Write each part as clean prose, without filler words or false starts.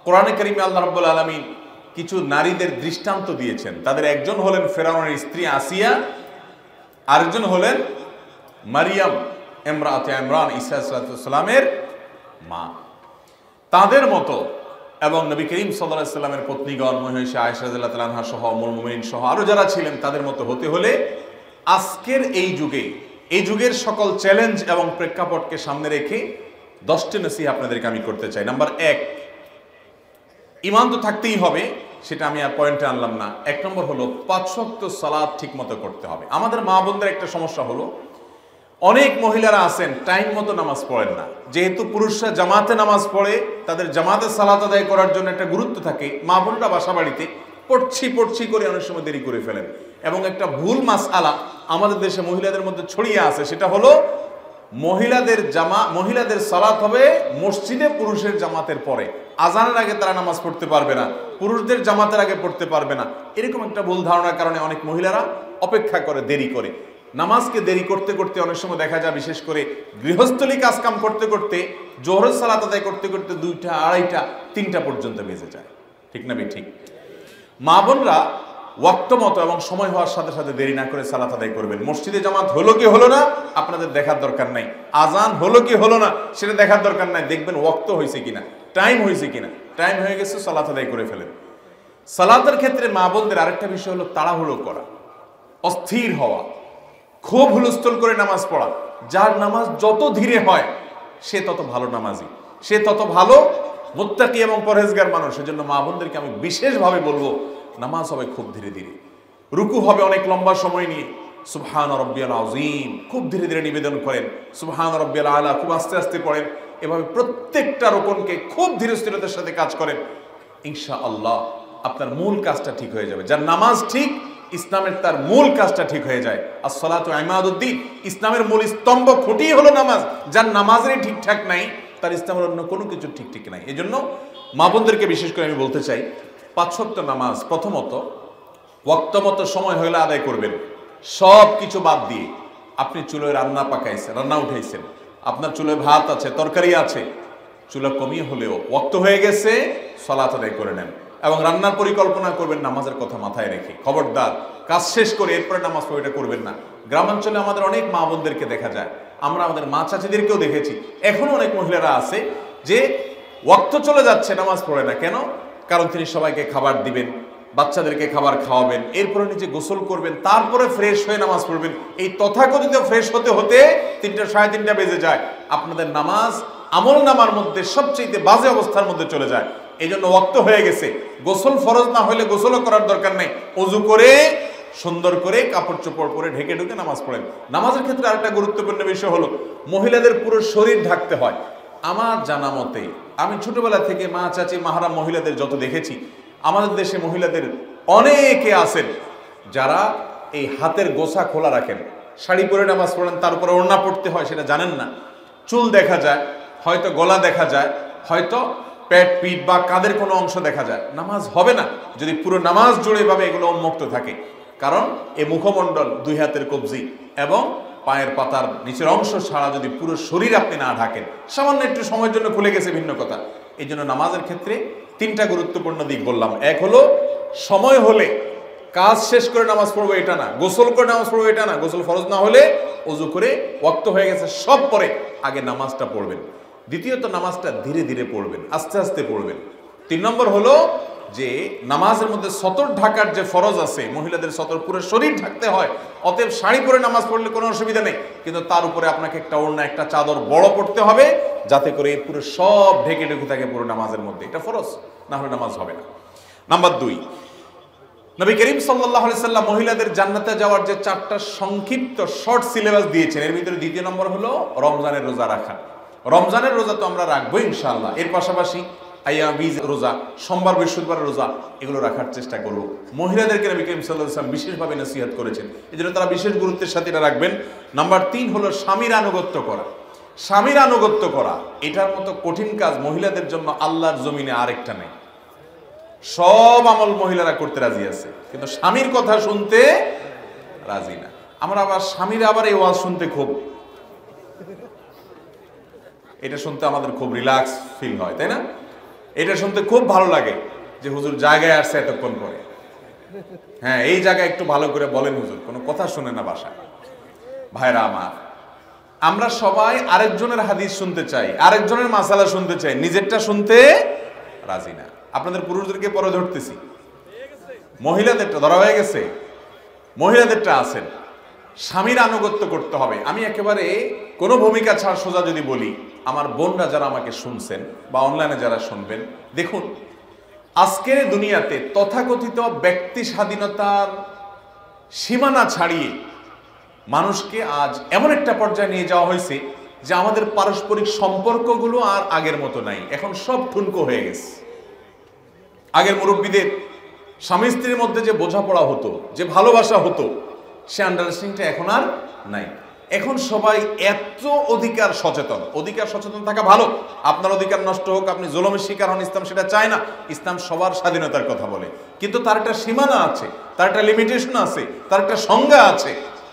কোরআনে কারিমে আল্লাহ রাব্বুল আলামিন কিছু নারীদের দৃষ্টান্ত দিয়েছেন। তাদের একজন হলেন ফেরাউনের স্ত্রী আসিয়া, আরেকজন হলেন মারিয়াম ইমরাতে ইমরান ঈসা আলাইহিস সালামের মা। তাদের মতো এবং নবী করিম সাল্লাল্লাহু আলাইহি সাল্লামের পত্নীগণ মহিষা আয়েশা রাদিয়াল্লাহু তাআলা আনহা সহ উম্মুল মুমিনিন সহ আরো যারা ছিলেন তাদের মতো হতে হলে আজকের এই যুগের সকল চ্যালেঞ্জ এবং প্রেক্ষাপটকে সামনে রেখে 10টি নসিহত আপনাদেরকে আমি করতে চাই। নাম্বার 1, ঈমান তো থাকতেই হবে, সেটা আমি আর পয়েন্টে আনলাম না। 1 নম্বর হলো 5 ওয়াক্ত সালাত ঠিক মতো করতে হবে। আমাদের মা বোনদের একটা সমস্যা হলো, অনেক মহিলারা আছেন টাইম মতো নামাজ পড়েন না। যেহেতু পুরুষরা জামাতে নামাজ পড়ে, তাদের জামাতে সালাত আদায় করার জন্য একটা গুরুত্ব থাকে, মা বোনরা বাসা বাড়িতে পড়ছি করে অনেক সময় দেরি করে ফেলেন। এবং একটা ভুল মাসআলা আমাদের দেশে মহিলাদের মধ্যে ছড়িয়ে আছে, সেটা হলো মহিলাদের সালাত হবে মসজিদে পুরুষের জামাতের পরে, আজানের আগে তারা নামাজ পড়তে পারবে না, পুরুষদের জামাতের আগে পড়তে পারবে না। এরকম একটা ভুল ধারণার কারণে অনেক মহিলারা অপেক্ষা করে, দেরি করে। নামাজকে দেরি করতে করতে অনেক সময় দেখা যায়, বিশেষ করে গৃহস্থলী কাজকাম করতে করতে, জোহরের সালাত আদায় করতে করতে 2টা, 2:30, 3টা পর্যন্ত বেজে যায়। ঠিক না ঠিক? মা বোনরা ওয়াক্ত মতো এবং সময় হওয়ার সাথে সাথে দেরি না করে সালাত আদায় করবেন। মসজিদে জামাত হলো কি হলো না আপনাদের দেখার দরকার নাই, আজান হলো কি হলো না সেটা দেখার দরকার নাই, দেখবেন ওয়াক্ত হয়েছে কিনা, টাইম হয়েছে কিনা। টাইম হয়ে গেছে, সালাত আদায় করে ফেলেন। সালাতের ক্ষেত্রে মা বোনদের আরেকটা বিষয় হলো তাড়াহুড়ো করা, অস্থির হওয়া, খুব হুলস্থুল করে নামাজ পড়া। যার নামাজ যত ধীরে হয় সে তত ভালো নামাজি, সে তত ভালো মুত্তাকি এবং পরহেজগার মানুষ। সেজন্য মা বোনদেরকে আমি বিশেষভাবে বলবো, নামাজ হবে খুব ধীরে ধীরে, রুকু হবে অনেক লম্বা সময় নিয়ে, সুবহান রাব্বিয়াল আযীম খুব ধীরে ধীরে নিবেদন করেন, সুবহান রাব্বিয়াল আলা খুব আস্তে আস্তে পড়েন। এভাবে প্রত্যেকটা রকমকে খুব ধীরে স্থিরতার সাথে কাজ করেন, ইনশাআল্লাহ আপনার মূল কাজটা ঠিক হয়ে যাবে। যার নামাজ ঠিক, ইসলামের তার মূল কাজটা ঠিক হয়ে যায়। আসসালাতু ইমাদুদ্দিন, ইসলামের মূল স্তম্ভ খুঁটিই হলো নামাজ। যার নামাজেরই ঠিকঠাক নাই, তার ইসলামের অন্য কোনো কিছু ঠিক নাই। এই জন্য মা বোনদেরকে বিশেষ করে আমি বলতে চাই, 5 ওয়াক্ত নামাজ প্রথমত ওয়াক্ত মতো সময় হলে আদায় করবেন। সব কিছু বাদ দিয়ে, আপনি চুলোয় রান্না উঠাইছেন, আপনার চুলোয় ভাত আছে, তরকারি আছে, চুলা কমিয়ে হলেও ওয়াক্ত হয়ে গেছে, সালাত আদায় করে নেন। এবং রান্নার পরিকল্পনা করবেন নামাজের কথা মাথায় রেখে। খবরদার কাজ শেষ করে এরপরে নামাজ পড়ে এটা করবেন না। গ্রামাঞ্চলে আমাদের অনেক মা বোনদেরকে দেখা যায়, আমরা আমাদের মা চাচিদেরকেও দেখেছি, এখনো অনেক মহিলারা আছে যে ওয়াক্ত চলে যাচ্ছে নামাজ পড়ে না। কেন? কারণ তিনি সবাইকে খাবার দিবেন, বাচ্চাদেরকে খাবার খাওয়াবেন, এরপরে নিজে গোসল করবেন, তারপরে ফ্রেশ হয়ে নামাজ পড়বেন। এই তথাকথিত ফ্রেশ হতে হতে 3টা, 3:30 বেজে যায়। আপনাদের নামাজ আমল নামার মধ্যে সবচেয়ে বাজে অবস্থার মধ্যে চলে যায়। এই জন্য ওয়াক্ত হয়ে গেছে, গোসল ফরজ না হলে গোসলও করার দরকার নেই, ওযু করে সুন্দর করে কাপড় চোপড় পরে ঢেকে ঢুকে নামাজ পড়েন। নামাজের ক্ষেত্রে আরেকটা গুরুত্বপূর্ণ বিষয় হলো, মহিলাদের পুরো শরীর ঢাকতে হয়। আমার জানা মতে, আমি ছোটবেলা থেকে মা চাচি মাহারা মহিলাদের যত দেখেছি, আমাদের দেশে মহিলাদের অনেকে আছেন যারা এই হাতের গোছা খোলা রাখেন, শাড়ি পরে নামাজ পড়েন, তারপরে ওড়না পড়তে হয় সেটা জানেন না। চুল দেখা যায়, হয়তো গলা দেখা যায়, হয়তো পেট, পিঠ বা কাঁধের কোনো অংশ দেখা যায়। নামাজ হবে না যদি পুরো নামাজ জুড়ে এভাবে এগুলো উন্মুক্ত থাকে। কারণ এই মুখমণ্ডল, 2 হাতের কবজি এবং পায়ের পাতার নিচের অংশ ছাড়া যদি পুরো শরীর আপনি না ঢাকেন, সামান্য একটু সময়ের জন্য খুলে গেছে ভিন্ন কথা। এই জন্য নামাজের ক্ষেত্রে 3টা গুরুত্বপূর্ণ দিক বললাম। 1 হলো সময় হলে কাজ শেষ করে নামাজ পড়বো এটা না, গোসল করে নামাজ পড়বো এটা না, গোসল ফরজ না হলে ওযু করে ওয়াক্ত হয়ে গেছে সব পরে আগে নামাজটা পড়বেন। দ্বিতীয়ত নামাজটা ধীরে ধীরে পড়বেন, আস্তে আস্তে পড়বেন। 3 নম্বর হলো যে নামাজের মধ্যে সতর ঢাকার যে ফরজ আছে, মহিলাদের সতর পুরো শরীর ঢাকতে হয়। অতএব শাড়ি পরে নামাজ পড়লে কোনো অসুবিধা নেই, কিন্তু তার উপরে আপনাকে একটা ওড়না, একটা চাদর বড় পড়তে হবে, যাতে করে পুরো সব ঢেকে ঢুকে থাকে পুরো নামাজের মধ্যে। এটা ফরজ, না হলে নামাজ হবে না। নাম্বার 2, নবী করিম সাল্লাল্লাহু আলাইহি সাল্লাম মহিলাদের জান্নাতে যাওয়ার যে 4টা সংক্ষিপ্ত শর্ট সিলেবাস দিয়েছেন, এর ভিতরে 2য় নম্বর হলো রমজানের রোজা রাখা। রমজানের রোজা তো আমরা রাখবো ইনশাআল্লাহ, এর পাশাপাশি আইয়াবিজ রোজা, সোমবার বৃহস্পতিবার রোজা, এগুলো রাখার চেষ্টা করব। মহিলাদেরকে নবী করিম সাল্লাল্লাহু আলাইহি সাল্লাম বিশেষভাবে নসিহত করেছেন, এই জন্য তারা বিশেষ গুরুত্বের সাথে এটা রাখবেন। নাম্বার 3 হলো স্বামীর আনুগত্য করা। স্বামীর আনুগত্য করা, এটার মতো কঠিন কাজ মহিলাদের জন্য আল্লাহর জমিনে আরেকটা নেই। সব আমল মহিলারা করতে রাজি আছে, কিন্তু স্বামীর কথা শুনতে রাজি না। আমরা আবার স্বামীরা আবার এই ওয়াজ শুনতে খুব, এটা শুনতে আমাদের খুব রিল্যাক্স ফিল হয়, তাই না? এটা শুনতে খুব ভালো লাগে যে হুজুর জায়গায় আসছে এতক্ষণ পরে। হ্যাঁ, এই জায়গায় একটু ভালো করে বলেন হুজুর, কোনো কথা শুনে না বাসায়। ভাইরা আমার, আমরা সবাই আরেকজনের হাদিস শুনতে চাই, আরেকজনের মাসালা শুনতে চাই, নিজেরটা শুনতে রাজি না। আপনাদের পুরুষদেরকে পরে ধরতেছি, মহিলাদেরটা ধরা হয়ে গেছে, মহিলাদেরটা আছেন। স্বামীর আনুগত্য করতে হবে। আমি একেবারে কোনো ভূমিকা ছাড় সোজা যদি বলি, আমার বোনরা যারা আমাকে শুনছেন বা অনলাইনে যারা শুনবেন, দেখুন আজকের দুনিয়াতে তথাকথিত ব্যক্তি স্বাধীনতার সীমানা ছাড়িয়ে মানুষকে আজ এমন একটা পর্যায়ে নিয়ে যাওয়া হয়েছে যে আমাদের পারস্পরিক সম্পর্কগুলো আর আগের মতো নাই, এখন সব ঠুনকো হয়ে গেছে। আগের মুরব্বীদের স্বামী স্ত্রীর মধ্যে যে বোঝাপড়া হতো, যে ভালোবাসা হতো, সে আন্ডারস্ট্যান্ডিংটা এখন আর নাই। এখন সবাই এত অধিকার সচেতন। অধিকার সচেতন থাকা ভালো, আপনার অধিকার নষ্ট হোক, আপনি জুলুমের শিকার হন, ইসলাম সেটা চায় না। ইসলাম সবার স্বাধীনতার কথা বলে, কিন্তু তার একটা সীমানা আছে, তার একটা লিমিটেশন আছে, তার একটা সংজ্ঞা আছে।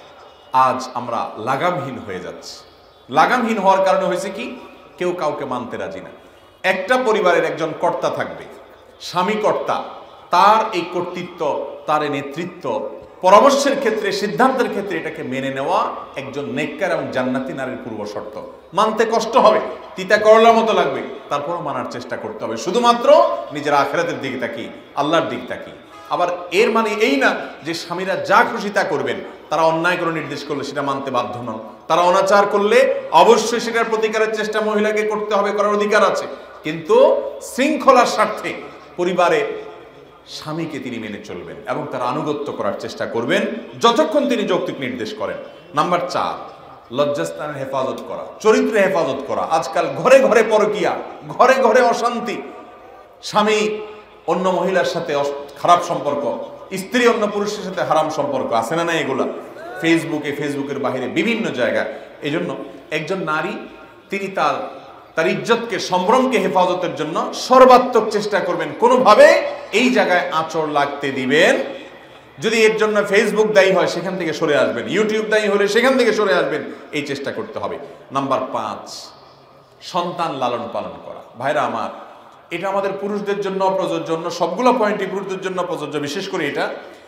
আজ আমরা লাগামহীন হয়ে যাচ্ছি। লাগামহীন হওয়ার কারণে হয়েছে কি, কেউ কাউকে মানতে রাজি না। একটা পরিবারের একজন কর্তা থাকবে, স্বামী কর্তা, তার এই কর্তৃত্ব, তার এই নেতৃত্ব, পরামর্শের ক্ষেত্রে, সিদ্ধান্তের ক্ষেত্রে এটাকে মেনে নেওয়া একজন নেককার এবং জান্নাতি নারীর পূর্ব শর্ত। মানতে কষ্ট হবে, তিতা করলার মতো লাগবে, তারপরও মানার চেষ্টা করতে হবে, শুধুমাত্র নিজের আখিরাতের দিকে তাকিয়ে, আল্লাহর দিক তাকিয়ে। আবার এর মানে এই না যে স্বামীরা যা খুশি তা করবেন, তারা অন্যায় করে নির্দেশ করলে সেটা মানতে বাধ্য নন। তারা অনাচার করলে অবশ্যই সেটার প্রতিকারের চেষ্টা মহিলাকে করতে হবে, করার অধিকার আছে, কিন্তু শৃঙ্খলার স্বার্থে পরিবারে স্বামীকে তিনি মেনে চলবেন এবং তার আনুগত্য করার চেষ্টা করবেন যতক্ষণ তিনি যৌক্তিক নির্দেশ করেন। নাম্বার 4, লজ্জাস্থানের হেফাজত করা, চরিত্রের হেফাজত করা। আজকাল ঘরে ঘরে পরকিয়া, ঘরে ঘরে অশান্তি, স্বামী অন্য মহিলার সাথে খারাপ সম্পর্ক, স্ত্রী অন্য পুরুষের সাথে হারাম সম্পর্ক, আছে না? এগুলা ফেসবুকে, ফেসবুকের বাইরে বিভিন্ন জায়গায়। এই জন্য একজন নারী তিনি তার ইজ্জতকে, সম্ভ্রমকে হেফাজতের জন্য সর্বাত্মক চেষ্টা করবেন, কোনোভাবে এই জায়গায় আঁচড় লাগতে দিবেন। যদি এর জন্য ফেসবুক দায়ী হয় সেখান থেকে সরে আসবেন, ইউটিউব দায়ী হলে সেখান থেকে সরে আসবেন, এই চেষ্টা করতে হবে। নাম্বার 5, সন্তান লালন পালন করা। ভাইরা আমার, এটা আমাদের পুরুষদের জন্য প্রযোজ্য, সবগুলো পয়েন্টই পুরুষদের জন্য প্রযোজ্য। বিশেষ করে এটা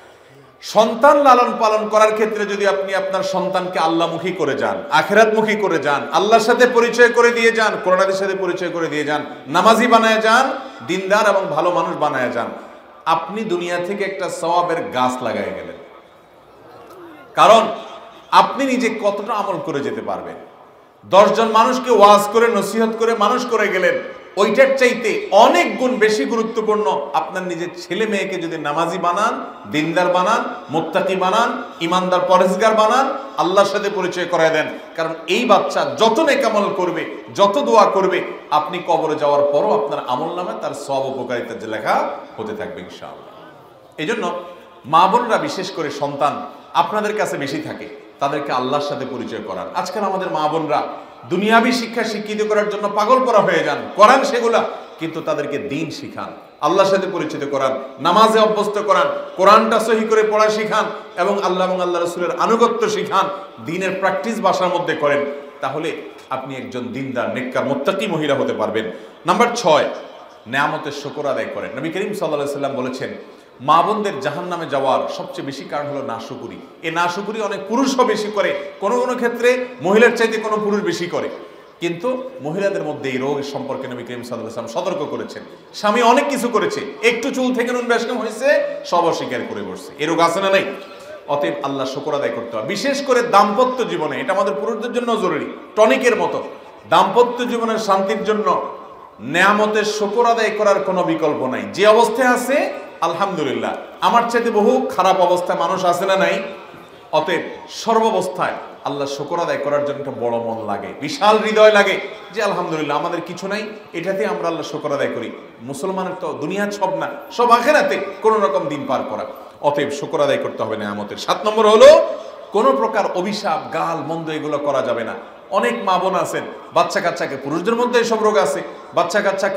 সন্তান লালন পালন করার ক্ষেত্রে যদি আপনি আপনার সন্তানকে আল্লাহমুখী করে যান, আখিরাতমুখী করে যান, আল্লাহর সাথে পরিচয় করে দিয়ে যান, কোরআন হাদিসের সাথে পরিচয় করে দিয়ে যান, নামাজি বানায় যান, দিনদার এবং ভালো মানুষ বানায় যান, আপনি দুনিয়া থেকে একটা সওয়াবের গাছ লাগায় গেলেন। কারণ আপনি নিজে কতটা আমল করে যেতে পারবেন। 10 জন মানুষকে ওয়াজ করে, নসিহত করে মানুষ করে গেলেন, ওইটার চাইতে অনেক গুণ বেশি গুরুত্বপূর্ণ আপনার নিজের ছেলে মেয়েকে যদি নামাজি বানান, দিনদার বানান, মুত্তাকি বানান, ইমানদার পরেজগার বানান, আল্লাহর সাথে পরিচয় করায় দেন। কারণ এই বাচ্চা যত নেক আমল করবে, যত দোয়া করবে, আপনি কবরে যাওয়ার পরও আপনার আমল নামে তার সব উপকারিতার যে লেখা হতে থাকবে ইনশাআল্লাহ। এই জন্য মা বোনরা, বিশেষ করে সন্তান আপনাদের কাছে বেশি থাকে, তাদেরকে আল্লাহর সাথে পরিচয় করান। আজকাল আমাদের মা বোনরা দুনিয়াবি শিক্ষা শিক্ষিত করার জন্য পাগল করা হয়ে যান, করান সেগুলা, কিন্তু তাদেরকে দিন শিখান, আল্লাহর সাথে পরিচিত করান, নামাজে অভ্যস্ত করান, কোরআনটা সহি করে পড়া শিখান এবং আল্লাহ এবং আল্লাহ রাসূলের আনুগত্য শিখান, দিনের প্র্যাকটিস বাসার মধ্যে করেন। তাহলে আপনি একজন দিনদার, নেককার, মুত্তাকি মহিলা হতে পারবেন। নাম্বার 6, নেয়ামতের শুকর আদায় করেন। নবী করিম সাল্লাল্লাহু আলাইহি ওয়াসাল্লাম বলেছেন, মা বোনদের জাহান্নামে যাওয়ার সবচেয়ে বেশি কারণ হলো নাশুকুরি। এই নাশুকুরি অনেক পুরুষও বেশি করে, কোনো কোনো ক্ষেত্রে মহিলার চাইতে কোনো পুরুষ বেশি করে, কিন্তু মহিলাদের মধ্যে এই রোগ সম্পর্কে নবী করিম সাল্লাল্লাহু আলাইহি ওয়াসাল্লাম সতর্ক করেছেন। স্বামী অনেক কিছু করেছে, একটু চুল থেকে নুন বেশকম হয়েছে, সব অস্বীকার করে বসছে, এই রোগ আছে না? নাই। অতএব আল্লাহ শুকর আদায় করতে হবে, বিশেষ করে দাম্পত্য জীবনে। এটা আমাদের পুরুষদের জন্য জরুরি, টনিকের মতো। দাম্পত্য জীবনের শান্তির জন্য নেয়ামতের শুকর আদায় করার কোনো বিকল্প নাই। যে অবস্থায় আছে আলহামদুলিল্লাহ, আমার চাইতে বহু খারাপ অবস্থায় মানুষ আছে না? নাই। অতএব সর্বাবস্থায় আল্লাহ শুকর আদায় করার জন্য একটা বড় মন লাগে, বিশাল হৃদয় লাগে, যে আলহামদুলিল্লাহ আমাদের কিছু নাই, এটাতে আমরা আল্লাহ শুকর আদায় করি। মুসলমানের তো দুনিয়া সব না, সব আখিরাতে কোনো রকম দিন পার করা। অতএব শুকর আদায় করতে হবে নেয়ামতের। 7 নম্বর হলো কোনো প্রকার অভিশাপ, গাল মন্দ এগুলো করা যাবে না। অনেক মা বোন আছেন, বাচ্চা কাচ্চাকে, পুরুষদের মধ্যে এসব রোগ আছে, বাচ্চা কাচ্চাকে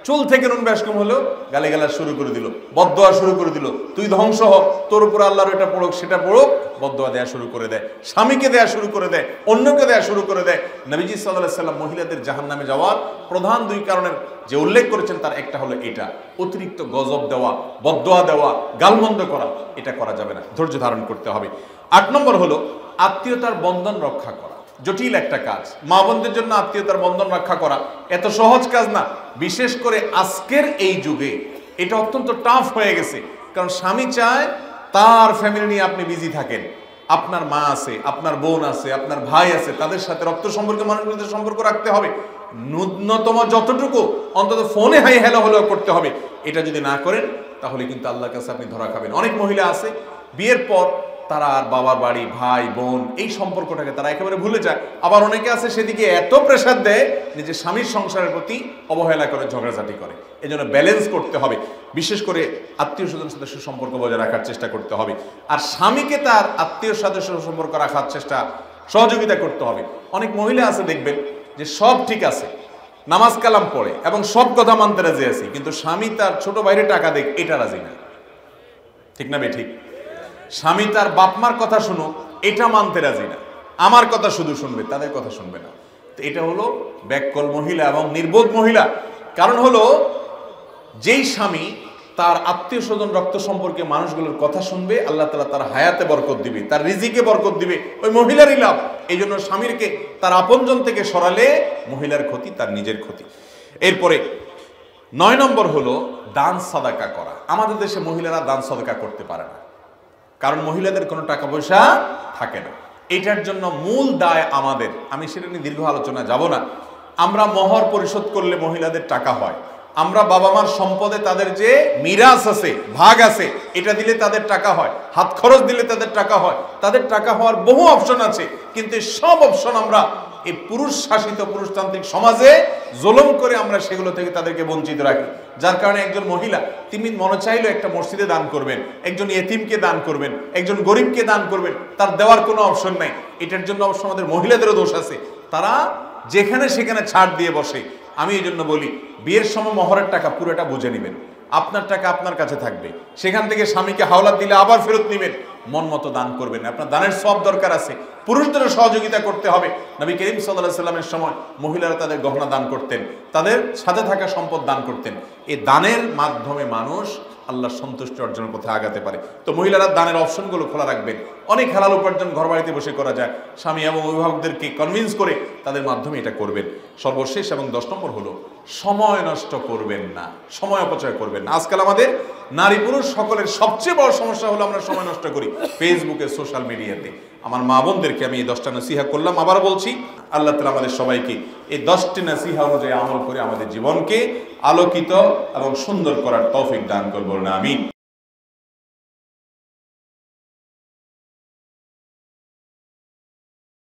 চুল থেকে নুন বেশকম হলো গালিগালাজ শুরু করে দিল, বদদোয়া শুরু করে দিল, তুই ধ্বংস হ, তোর উপর আল্লাহর এটা পড়ুক সেটা পড়ুক, বদদোয়া দেয়া শুরু করে দেয়, স্বামীকে দেয়া শুরু করে দেয়, অন্যকে দেয়া শুরু করে দেয়। নবীজি সাল্লাল্লাহু আলাইহি সাল্লাম মহিলাদের জাহান্নামে যাওয়ার প্রধান দুই কারণের যে উল্লেখ করেছেন তার একটা হলো এটা, অতিরিক্ত গজব দেওয়া, বদদোয়া দেওয়া, গালমন্দ করা, এটা করা যাবে না, ধৈর্য ধারণ করতে হবে। 8 নম্বর হলো আত্মীয়তার বন্ধন রক্ষা করা। জটিল একটা কাজ, মা বোনদের জন্য আত্মীয়তার বন্ধন রক্ষা করা এত সহজ কাজ না, বিশেষ করে আজকের এই যুগে এটা অত্যন্ত টাফ হয়ে গেছে। কারণ স্বামী চায় তার ফ্যামিলি নিয়ে আপনি বিজি থাকেন, আপনার মা আছে, আপনার বোন আছে, আপনার ভাই আছে, তাদের সাথে রক্ত সম্পর্কে মানুষগুলোদের সম্পর্ক রাখতে হবে, ন্যূনতম যতটুকু অন্তত ফোনে হাই হ্যালো হলেও করতে হবে। এটা যদি না করেন তাহলে কিন্তু আল্লাহর কাছে আপনি ধরা খাবেন। অনেক মহিলা আছে বিয়ের পর তারা আর বাবার বাড়ি, ভাই বোন এই সম্পর্কটাকে তারা একেবারে ভুলে যায়। আবার অনেকে আছে সেদিকে এত প্রেশার দেয় নিজের স্বামীর সংসারের প্রতি অবহেলা করে, ঝগড়াঝাটি করে। এজন্য ব্যালেন্স করতে হবে, বিশেষ করে আত্মীয় স্বজন সাথে সুসম্পর্ক বজায় রাখার চেষ্টা করতে হবে, আর স্বামীকে তার আত্মীয় সাথে সুসম্পর্ক রাখার চেষ্টা সহযোগিতা করতে হবে। অনেক মহিলা আছে দেখবেন যে সব ঠিক আছে, নামাজ কালাম পড়ে এবং সব কথা মানতে রাজি আছে, কিন্তু স্বামী তার ছোট ভাইরে টাকা দেখ এটা রাজি না। ঠিক না বে ঠিক? স্বামী তার বাপমার কথা শুনুক এটা মানতে রাজি না, আমার কথা শুধু শুনবে, তাদের কথা শুনবে না। তো এটা হলো ব্যাককল মহিলা এবং নির্বোধ মহিলা। কারণ হলো যেই স্বামী তার আত্মীয় স্বজন রক্ত সম্পর্কে মানুষগুলোর কথা শুনবে, আল্লাহ তাআলা তার হায়াতে বরকত দিবে, তার রিজিকে বরকত দিবে, ওই মহিলারই লাভ। এই জন্য স্বামীকে তার আপনজন থেকে সরালে মহিলার ক্ষতি, তার নিজের ক্ষতি। এরপরে 9 নম্বর হলো দান সাদাকা করা। আমাদের দেশে মহিলারা দান সাদাকা করতে পারে না, কারণ মহিলাদের কোনো টাকা পয়সা থাকে না। এটার জন্য মূল দায় আমাদের, আমি সেটা নিয়ে দীর্ঘ আলোচনা যাব না। আমরা মহর পরিশোধ করলে মহিলাদের টাকা হয়, আমরা বাবা মার সম্পদে তাদের যে মিরাস আছে, ভাগ আছে, এটা দিলে তাদের টাকা হয়, হাত খরচ দিলে তাদের টাকা হয়, তাদের টাকা হওয়ার বহু অপশন আছে। কিন্তু সব অপশন আমরা এই পুরুষ শাসিত পুরুষতান্ত্রিক সমাজে জুলুম করে আমরা সেগুলো থেকে তাদেরকে বঞ্চিত রাখি। যার কারণে একজন মহিলা তিনি মনে চাইলে একটা মসজিদে দান করবেন, একজন ইয়েতিমকে দান করবেন, একজন গরিবকে দান করবেন, তার দেওয়ার কোনো অপশন নাই। এটার জন্য অবশ্য আমাদের মহিলাদেরও দোষ আছে, তারা যেখানে সেখানে ছাড় দিয়ে বসে। আমি এই জন্য বলি বিয়ের সময় মহরের টাকা পুরোটা বুঝে নেবেন, আপনার টাকা আপনার কাছে থাকবে, সেখান থেকে স্বামীকে হাওলাত দিলে আবার ফেরত নেবেন, মন মতো দান করবেন। আপনার দানের সব দরকার আছে, পুরুষদেরও সহযোগিতা করতে হবে। নবী করিম সাল্লাল্লাহু আলাইহি সাল্লামের সময় মহিলারা তাদের গহনা দান করতেন, তাদের সাথে থাকা সম্পদ দান করতেন। এই দানের মাধ্যমে মানুষ আল্লাহর সন্তুষ্টি অর্জনের পথে আগাতে পারে। তো মহিলারা দানের অপশনগুলো খোলা রাখবেন। অনেক হালাল উপার্জন ঘর বাড়িতে বসে করা যায়, স্বামী এবং অভিভাবকদেরকে কনভিন্স করে তাদের মাধ্যমে এটা করবেন। সর্বশেষ এবং 10 নম্বর হলো সময় নষ্ট করবেন না, সময় অপচয় করবেন না। আজকাল আমাদের নারী পুরুষ সকলের সবচেয়ে বড় সমস্যা হলো আমরা সময় নষ্ট করি ফেসবুকে, সোশ্যাল মিডিয়াতে। আমার মা বোনদেরকে আমি এই 10টা নসিহা করলাম, আবার বলছি আল্লাহ তাআলা আমাদের সবাইকে এই 10টি নসিহা অনুযায়ী আমল করে আমাদের জীবনকে আলোকিত এবং সুন্দর করার তৌফিক দান করবেন, আমিন।